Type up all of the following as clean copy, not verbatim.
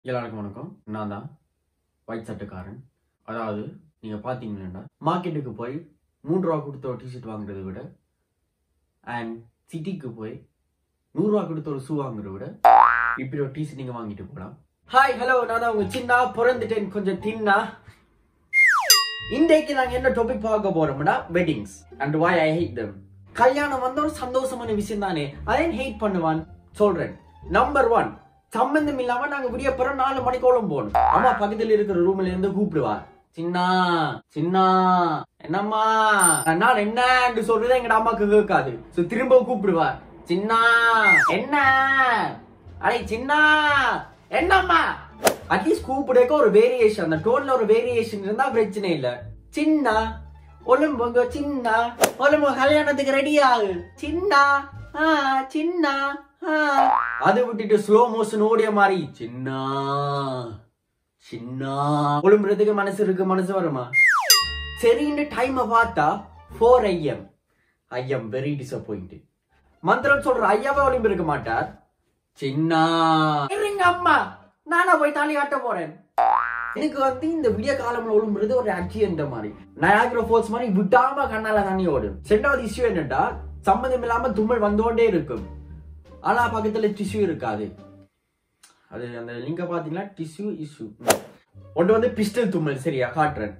எல்லாருக்கும் வணக்கம். நான் தான் ஒயிட் சட்டைக்காரன். அதாவது நீங்க பாத்தீங்கன்னா மார்க்கெட்டுக்கு போய் 3 ரூபா கொடுத்த ஒரு டிஷர்ட் வாங்குறதை விட அண்ட் சிட்டிக்கு போய் 100 ரூபா கொடுத்த ஒரு ஷூ வாங்குறத விட இப்படி ஒரு டிஷர்ட் நீங்க வாங்கிட்டு போகலாம். ஹாய் ஹலோ, நான் தான் உங்க சின்னா, பிறந்துட்டேன் கொஞ்சம் தின்னா. இன்றைக்கு நாங்க என்ன டாபிக் பார்க்க போறோம்னா weddings and why I hate them. கல்யாணம் வந்த ஒரு சந்தோஷமான விஷயம் தானே, அதை ஹேட் பண்ணுவான் சொல்றேன். நம்பர் 1, சம்பந்தம் இல்லாம நாங்க விடிய பிறகு 4 மணிக்கோളം போகணும். அம்மா பக்கத்துல இருக்கிற ரூம்ல இருந்து கூப்பிடுவா, சின்னா சின்னா என்னம்மா, நான் என்னன்னு சொல்றது எங்க அம்மாக்கு கேட்காது. திரும்ப கூப்பிடுவா, சின்னா என்ன, அடே சின்னா என்னம்மா. அட்லீஸ்ட் கூப்பிடுக்க ஒரு வேரியேஷன், அந்த டோன்ல ஒரு வேரியேஷன் இருந்தா பிரச்சனை இல்ல. சின்னா ஒழும்புங்க, சின்னா ஒழும்பு கல்யாணத்துக்கு ரெடி ஆகு, சின்னா சின்னா. அது விட்டுட்டு ஸ்லோ மோஷன் ஓடிய மாதிரி சின்னா சின்னா ஒழும்புறதுக்கு மனசு வருமா? சரின்னு டைம் பார்த்தா 4 AM. I am very disappointed. மந்திரம் சொல்ற ஐயாவே ஒளிம்பு இருக்க மாட்டார். சின்னா இருங்க அம்மா, நானா போய் தாலி காட்ட போறேன். எனக்கு இந்த விடிய காலம்ல ஒழும்புறது ஒரு ஆக்சிடென்ட் மாதிரி, நயாகரா ஃபால்ஸ் மாதிரி விடாம கண்ணால தண்ணி ஓடும். 2வது இஷ்யூ என்னடா, சம்மந்தம் இல்லாம தும்மல் வந்துகொண்டே இருக்கும், ஆனா பக்கத்துல டிஷ்யூ இருக்காது. அது அந்த லிங்க பாத்தீங்கன்னா டிஷ்யூ இஷ்யூ. ஒன்று பிஸ்டல் தும்மல். சரியா காட்டுறேன்.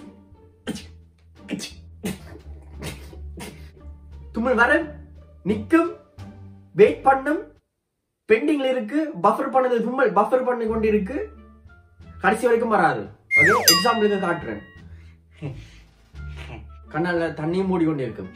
தும்மல் வர நிக்கும், வெயிட் பண்ணும், பெண்டிங்ல இருக்கு, பஃபர் பண்ணது தும்மல் பஃபர் பண்ணி கொண்டு இருக்கு, கடைசி வரைக்கும் வராது. ஓகே, எக்ஸாம்பிளுக்கு காட்டுறேன். கண்ணால தண்ணியும் மூடி கொண்டு இருக்கும்.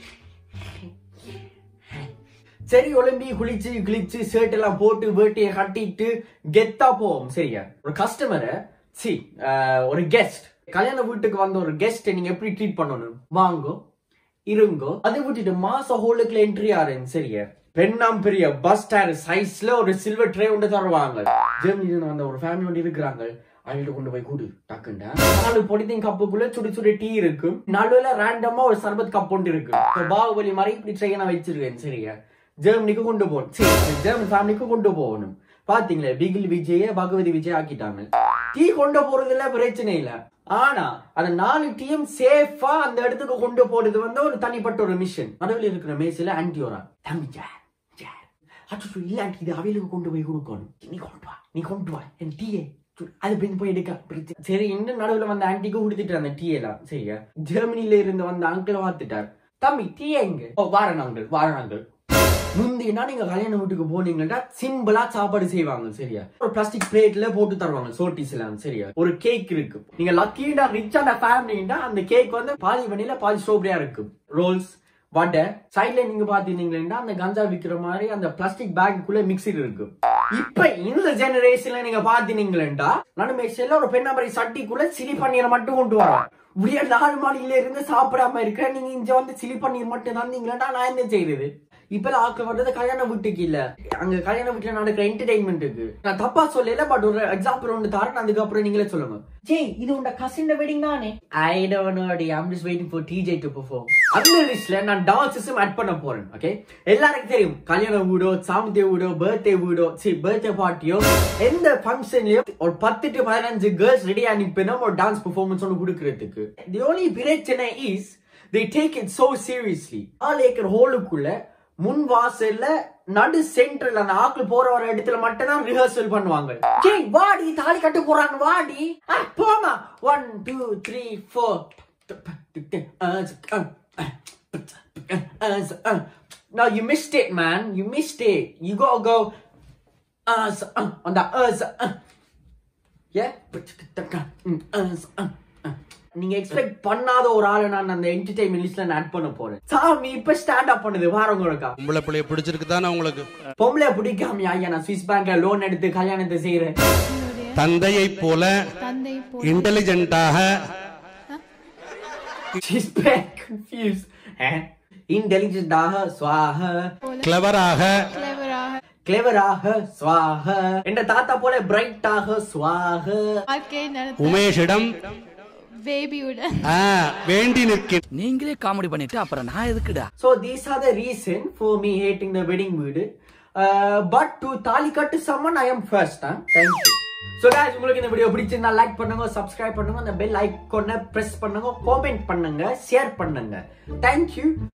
சரி, ஒலிம்பி குளிச்சு கிழிச்சு ஷர்ட் எல்லாம் போட்டு வேட்டியை கட்டிட்டு கெத்தா போவோம். சரியா, ஒரு கஸ்டமரை ஒரு கெஸ்ட், கல்யாண வீட்டுக்கு வந்த ஒரு கெஸ்ட் நீங்க எப்படி ட்ரீட் பண்ணணும்? வாங்கோ இருங்கோ. அதை விட்டுட்டு மாச ஹோலுக்குள்ள என்ட்ரி ஆறேன். சரியா, பெண்ணாம் பெரிய பஸ் டயர் சைஸ்ல ஒரு சில்வர் ட்ரே ஒன்று தருவாங்க. ஜெர்மனில வந்த ஒரு ஃபேமிலி ஒன்று இருக்கிறாங்க, அவங்கள்ட்ட கொண்டு போய் கூடு டக்குண்டா 4 பொடித்தின் கப்புக்குள்ள சுடி சுடி டீ இருக்கும், நடுவுல ரேண்டமா ஒரு சர்பத் கப் ஒன்று இருக்கு. பாகுபலி மாதிரி இப்படி ட்ரெயினா வச்சிருக்கேன். சரியா, ஜெர்மனிக்கு கொண்டு போகணும். ஜெர்மன் ஃபேமிலிக்கு கொண்டு போகணும். பாத்தீங்களா, பிகில் விஜய பகவதி விஜய் ஆக்கிட்டாங்க. டீ கொண்டு போறதுல பிரச்சனை இல்ல, ஆனா அந்த 4 டீம் சேஃபா அந்த இடத்துக்கு கொண்டு போறது ஒரு தனிப்பட்ட ஒரு மிஷன். நடுவில் இருக்கிற மேசில ஆன்டியோரா தமிஜா இல்ல ஆண்டி, இது அவையிலுக்கு கொண்டு போய் கொடுக்கணும். நீ கொண்டு வா என் டீயே, அது போய் எடுக்க. சரி, இன்னும் நடுவில் வந்த ஆன்டிக்கு கொடுத்துட்டு அந்த டீ எல்லாம். சரியா, ஜெர்மனில இருந்து வந்த அங்கிள் பார்த்துட்டார், தம்பி டீ எங்க? வாரணாங்கள். முந்தினா நீங்க கல்யாண வீட்டுக்கு போனீங்கன்னா சிம்பிளா சாப்பாடு செய்வாங்க. சரியா, ஒரு பிளாஸ்டிக் பிளேட்ல போட்டு தருவாங்க சோட்டிஸ் எல்லாம். சரியா, ஒரு கேக் இருக்கு. நீங்க லக்கியா ரிச்சான ஃபேமிலின்னா அந்த கேக் பாதி வனில பாதி ஸ்ட்ராபெரியா இருக்கு. ரோல்ஸ் வடை சைட்ல நீங்க பாத்தீங்கன்னா அந்த கஞ்சா விக்கிற மாதிரி அந்த பிளாஸ்டிக் பேக்குள்ள மிக்சர் இருக்கு. இப்ப இந்த ஜெனரேஷன்ல நீங்க பாத்தீங்கன்னா நடுமேசல்ல ஒரு பெண்ணாமரை சட்டிக்குள்ள சிலி பன்னீரை மட்டும் கொண்டு வரோம். இப்படியே 4 மணில இருந்து சாப்பிடாம இருக்க நீங்க இங்க சிலி பன்னீர் மட்டும் தந்தீங்கன்னா நான் என்ன செய்யறது? இப்ப ஆக்க வர்றது கல்யாண வீட்டுக்கு இல்ல, அங்க கல்யாண வீட்டுல நடக்கிற என்டர்டைன்மெண்ட்டுக்கு. நான் தப்பா சொல்லல, பட் ஒரு எக்ஸாம்பிள் ஒன்று தரேன், அதுக்கப்புறம் நீங்களே சொல்லுங்க. ஜெய், இது உண்ட கசின் வெட்டிங் தானே? I don't know, I'm just waiting for TJ to perform. அந்த லிஸ்ட்ல நான் டான்ஸஸும் ஆட் பண்ண போறேன். ஓகே, எல்லாருக்கும் தெரியும் கல்யாண வீடோ சாமந்திய வீடோ பர்த்டே வீடோ பர்த்டே பார்ட்டியோ எந்த ஃபங்க்ஷன்லயோ ஒரு 10 to 15 கேர்ள்ஸ் ரெடி அனுப்பினோம் ஒரு டான்ஸ் பெர்ஃபார்மன்ஸ் ஒன்று கொடுக்கறதுக்கு. தி only பிரச்சனை is they take it so seriously. ஆல் ஏக்கர் ஹோலுக்குள்ள முன் வாசல்ல நடு சென்டர்ல அந்த ஆக்கள் போற வர இடத்துல மட்டும் தான் ரிஹர்சல் பண்ணுவாங்க. ஜெய் வாடி, தாலி கட்ட போறாங்க வாடி, போமா 1 2 3 4. Now you missed it, man. You missed it. You gotta go on the yeah. நீங்க எக்ஸ்பெக்ட் பண்ணாத ஒரு ஆளை நான் அந்த என்டர்டெயின்மென்ட் லிஸ்ட்ல ஆட் பண்ண போறேன். சாமி இப்ப ஸ்டாண்ட் அப் பண்ணுது வாரங்களுக்கா. பொம்பளை புள்ளைய பிடிச்சிருக்கு தானே உங்களுக்கு? பொம்பளை பிடிக்காம ஐயா, நான் ஸ்விஸ் பேங்க்ல லோன் எடுத்து கல்யாணத்தை செய்யறேன். தந்தையை போல இன்டெலிஜென்ட்டாக she's back confused இன்டெலிஜென்ட்டாக ஸ்வாஹ, கிளவராக ஸ்வாஹ, என்ற தாத்தா போல பிரைட்டாக ஸ்வாஹ, உமேஷிடம் வேண்டி நிற்க. நீங்களே காமெடி பண்ணிட்டு அப்புறம் நான் எதுக்குடா? So these are the reason for me hating the wedding mood. But to தாலி கட்டு someone I am first. Thank you. So guys, உங்களுக்கு இந்த வீடியோ பிடிச்சிருந்தா லைக் பண்ணுங்க, சப்ஸ்கிரைப் பண்ணுங்க, அந்த பெல் ஐகானை பிரஸ் பண்ணுங்க, காமெண்ட் பண்ணுங்க, ஷேர் பண்ணுங்க. Thank you.